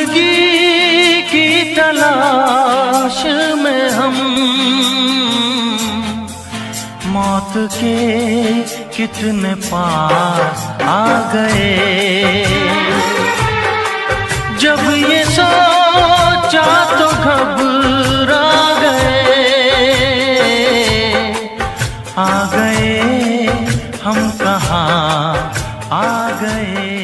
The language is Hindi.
जिंदगी की तलाश में हम मौत के कितने पास आ गए। जब ये सोचा तो घबरा गए, आ गए हम कहाँ आ गए।